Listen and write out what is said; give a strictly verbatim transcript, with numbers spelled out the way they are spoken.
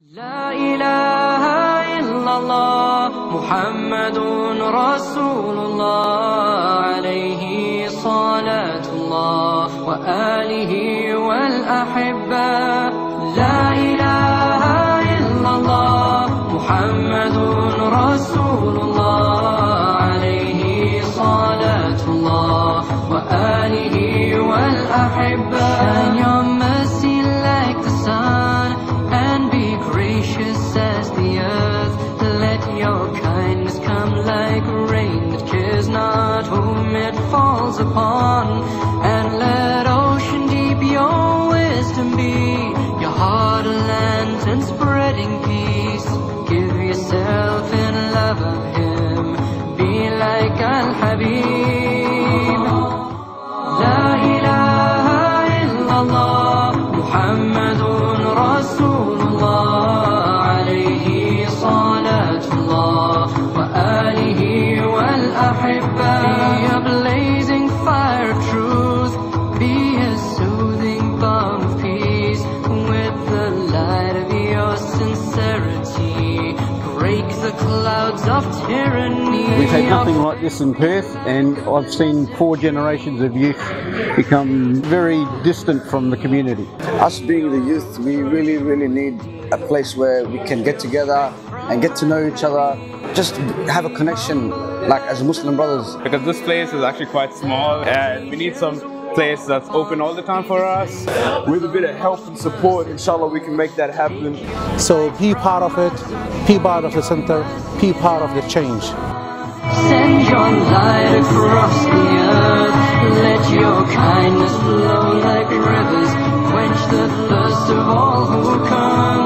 La ilaha illallah Muhammadun Rasulullah alayhi salatullah wa alihi wal ahibba. La ilaha illallah Muhammadun Rasulullah alayhi salatullah wa alihi wal ahibba. Shine your mercy like the sun and be gracious as the earth. Let your kindness come like rain that cares not whom it falls upon. And let ocean deep your wisdom be, your heart a lantern spreading peace. Give yourself in love of him, be like Al-Habib. La ilaha illallah Muhammadun Rasulullah alayhi salatullah wa alihi wal ahibba. Be a blazing fire of truth, be a soothing balm of peace. With the light of your sincerity, break the clouds of tyranny. We've had nothing like this in Perth, and I've seen four generations of youth become very distant from the community. Us being the youth, we really, really need a place where we can get together and get to know each other, just have a connection like as Muslim brothers. Because this place is actually quite small and we need some place that's open all the time for us. With a bit of help and support, inshallah we can make that happen. So be part of it, be part of the center, be part of the change. Send your light across the earth, let your kindness flow like rivers, quench the thirst of all who come.